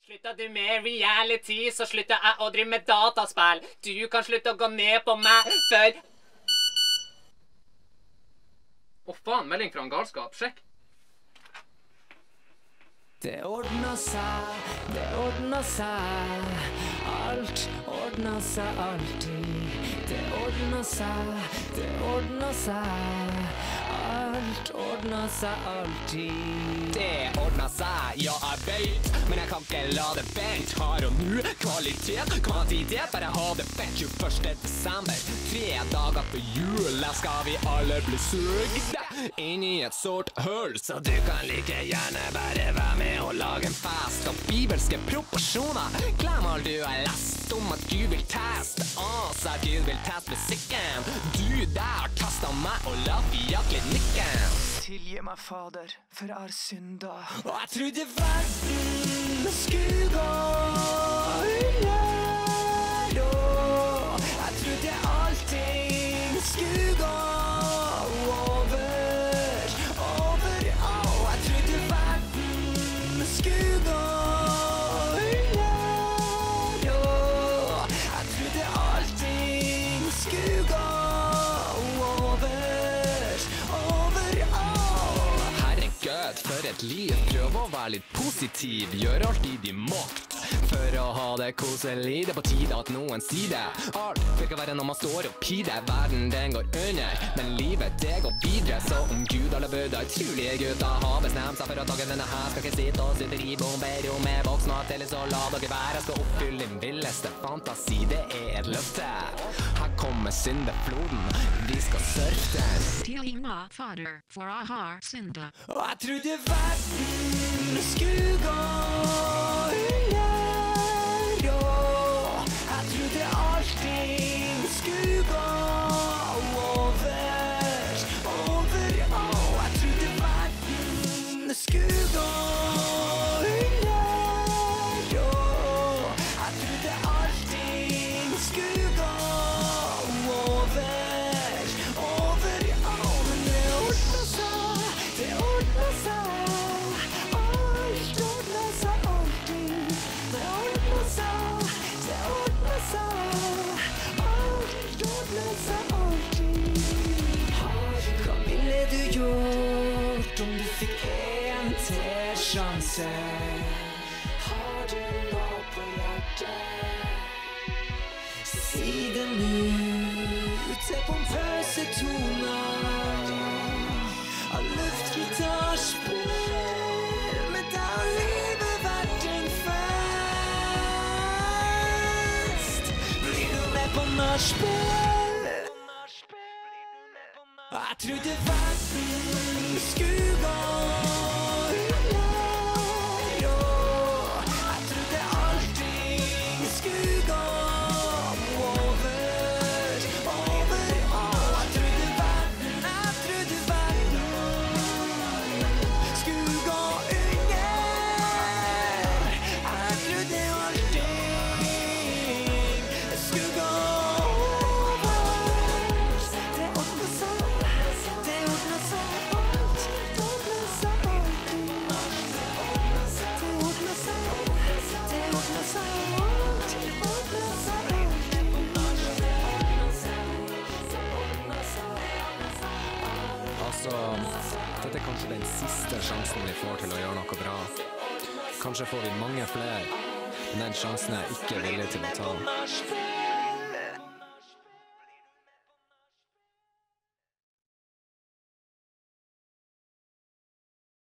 Slutta du med reality, så slutter jeg å drive med dataspill. Du kan slutte å gå ned på meg før... Å faen, melding fra en galskap. Sjekk. Det ordner seg, det ordner seg. Alt ordner seg alltid. Det ordner seg, det ordner seg. Alt ordner seg alltid. Det ordner seg, ja jeg vet, men jeg kan ikke la det vente. Her og nå, kvalitet, kvantitet, bare ha det fett. 21. desember, 3 dager på jul. Der skal vi alle bli sugd inn i et sort hull. Så du kan like gjerne bare være med og lage en fest av bibelske proporsjoner. Glem alt du har lest om at Gud vil teste oss, at Gud vil teste musikken. Du der kastet meg og la fiaklinikken. Tilgi meg, Fader, for jeg har syndet. Og jeg trodde verden skulle gå under, og jeg trodde allting skulle gå over. Og jeg trodde verden skulle gå under, og jeg trodde allting skulle gå over. Herregud, for et liv. Prøv å være litt positiv. Gjør alt i din makt for å ha det koselig. Det er på tide at noen sier det. Alt vil ikke være når man står opp i det. Verden den går under, men livet det går videre. Så om Gud eller Buddha, utrolige gutter har bestemt seg for at dagen denne her skal ikke sitte og sitte i bomberom med voksmat, eller så la dere være. Jeg skal oppfylle din villeste fantasi, det er et løfte. Her kommer syndefloden, vi skal surfe den. Tilgi meg, Fader, for jeg har syndet. Og jeg trodde verden skulle gå under, og jeg trodde allting skulle gå over. Og jeg trodde verden skulle gå under, og jeg trodde allting skulle gå over. Men det ordner seg, det ordner seg. Alt ordner seg alltid. Det ordner seg, det ordner seg. Alt ordner seg alltid. Hva ville du gjort om du fikk en til sjanse? Har du noe på hjertet? Si det nå, ute på en pausetone av luftgitarspill. Men da har livet vært en fest. Blir du med på nachspiel? Jeg trodde verden skulle gå under, og jeg trodde allting skulle gå over. Og jeg trodde verden skulle gå under. Jeg trodde allting skulle gå over. Det ordner seg, det ordner seg alt. Det ordner seg alltid. Det ordner seg, det ordner seg alt. Det ordner seg Altså, dette er kanskje den siste sjansen vi får til å gjøre noe bra. Kanskje får vi mange flere, men den sjansen er jeg ikke villig til å ta.